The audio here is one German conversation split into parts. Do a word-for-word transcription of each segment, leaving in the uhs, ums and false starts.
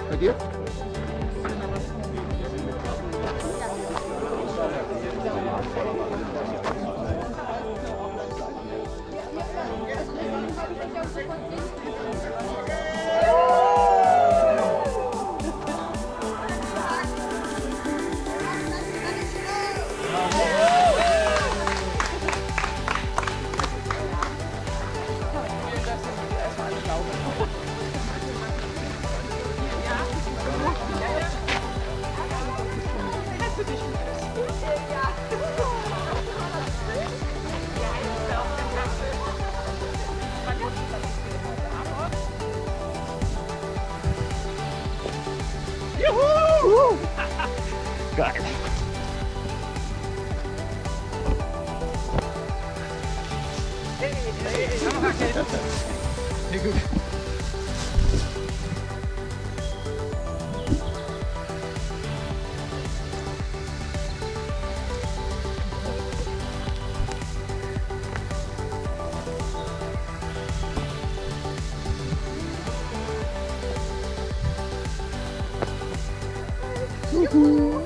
Bei dir? Juhu! Geil! Hey, hey, hey, Sehr gut. Juhu!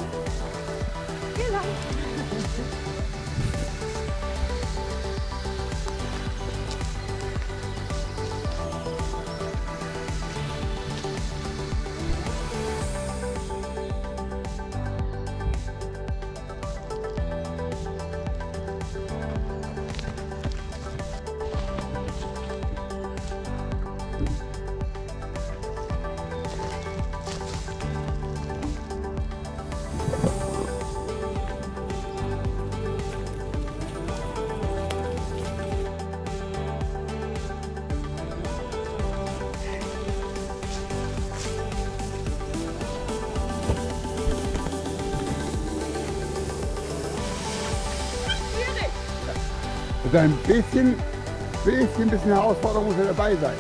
Also ein bisschen, bisschen, bisschen Herausforderung muss ja dabei sein.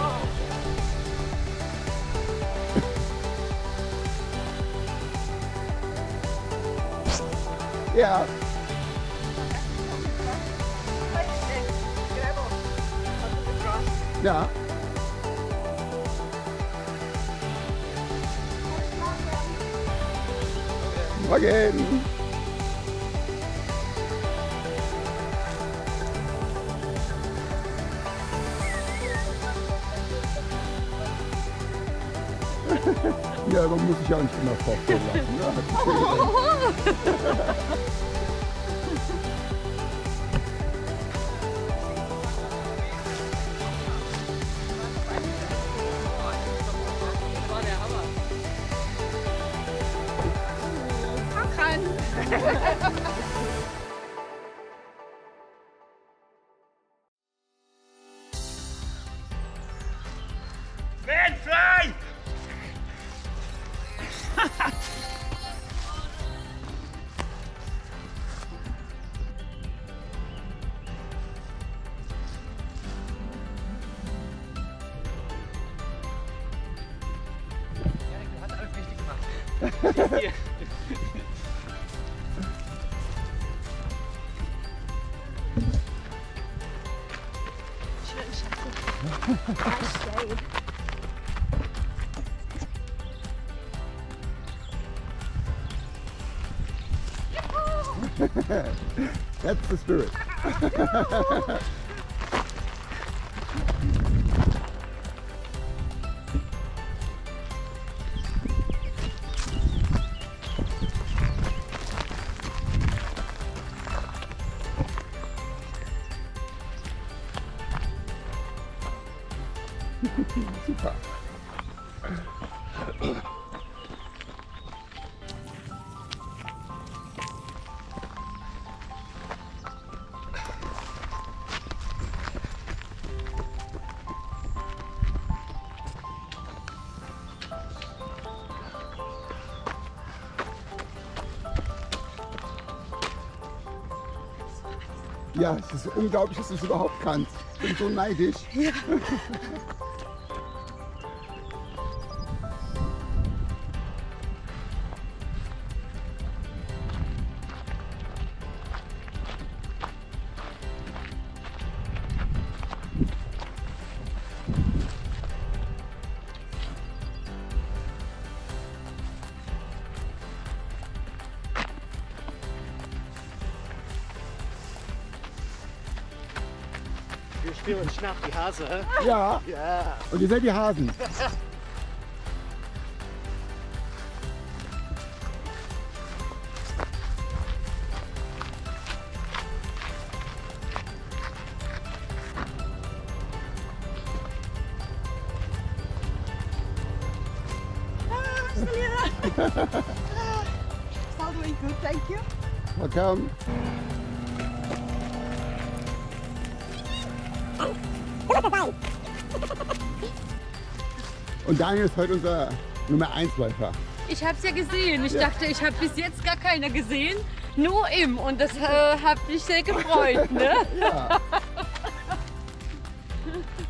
Ja. Ja. Morgen. Ja, man muss sich ja nicht immer vorstellen lassen. Ne? Ben frei! Du hast alles richtig gemacht. Hier. That's the spirit. Super. Ja, es ist unglaublich, dass du es überhaupt kannst. Ich bin so neidisch. Ja. Wir spielen Schnapp, die Hase. hä? Ja. Ja. Und ihr seid die Hasen. Still doing good, thank you. Welcome. Und Daniel ist heute unser Nummer eins Läufer. Ich habe es ja gesehen. Ich dachte, ich habe bis jetzt gar keiner gesehen. Nur ihm. Und das äh, hat mich sehr gefreut. Ne? Ja.